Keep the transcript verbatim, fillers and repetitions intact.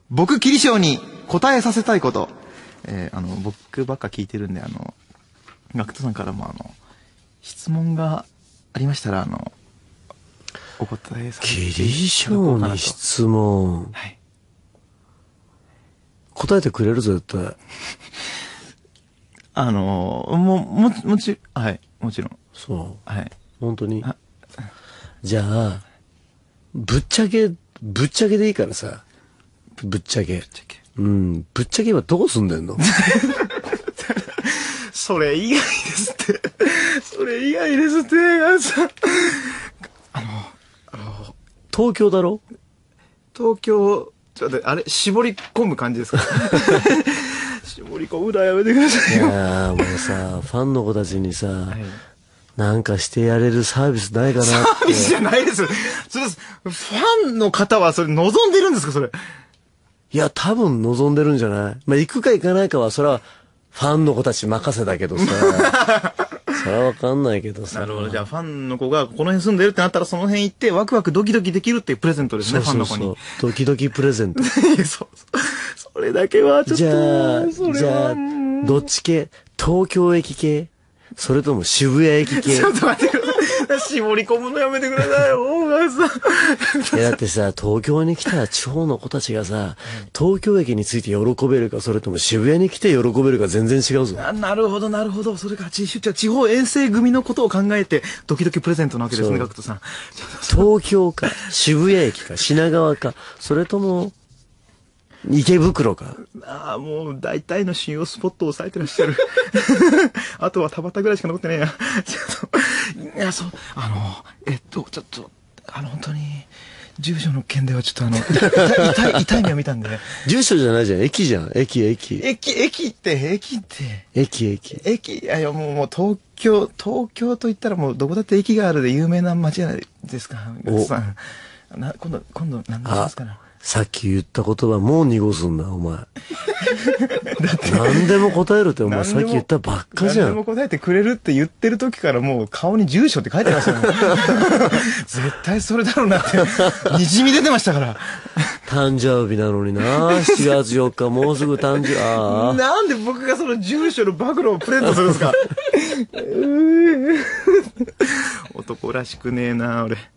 僕キリショウに答えさせたいこと。えー、あの僕ばっか聞いてるんで、あのガクトさんからもあの質問がありましたら、あのお答えさせていただこうかなと。 キリショウに質問、はい、答えてくれるぞ絶対。 あのもももちはいもちろん。 そう。 はい。 本当に。じゃあぶっちゃけぶっちゃけでいいからさ。ぶっちゃけ。ぶっちゃけ。うん。ぶっちゃけ今どこ住んでんの？ それ以外ですって。それ以外ですって。あの、あの、 東京だろ？ 東京、ちょっと待って、あれ、絞り込む感じですか？絞り込むのはやめてくださいよ。 いやもうさ、ファンの子たちにさ、はい、なんかしてやれるサービスないかなって。 サービスじゃないです。それ、ファンの方はそれ望んでるんですか、それ。 いや、多分望んでるんじゃない？まあ、行くか行かないかは、それは、ファンの子たち任せだけどさ。それはわかんないけどさ。 なるほど。じゃあ、ファンの子がこの辺住んでるってなったら、その辺行って、ワクワクドキドキできるっていうプレゼントですね、 そうそうそう、 ファンの子に。 ドキドキプレゼント。 そうそう。それだけはちょっと。 じゃあ、じゃあ、どっち系？東京駅系？それとも渋谷駅系？ ちょっと待ってください。絞り込むのやめてください。大川さん。 いやだってさ、東京に来た地方の子たちがさ、東京駅について喜べるか、それとも渋谷に来て喜べるか全然違うぞ。 な, なるほど、なるほど。それから地方遠征組のことを考えて、ドキドキプレゼントなわけですね、ガクトさん。 東京か、渋谷駅か、品川か、それとも、池袋か。 ああ、もう大体の主要スポットを押さえてらっしゃる。あとは田端ぐらいしか残ってねえや。ちょっと、いや、そう、あの、えっと、ちょっと、あの、本当に、住所の件ではちょっとあの、痛い、痛い目を見たんで。 住所じゃないじゃん、駅じゃん、駅、駅。 駅、駅って、駅って。 駅、駅。 駅、いやいや、もう、もう東京、東京と言ったらもうどこだって駅があるで有名な街じゃないですか。おさん。な、今度、今度、何ですかね。 さっき言った言葉もう濁すんだ、お前。何でも答えるってお前さっき言ったばっかじゃん。 何でも答えてくれるって言ってる時からもう顔に住所って書いてましたもん。絶対それだろうなって、にじみ出てましたから。 誕生日なのにな、しちがつよっかもうすぐ誕生日、ああ。 なんで僕がその住所の暴露をプレゼントするんですか。男らしくねえな、俺。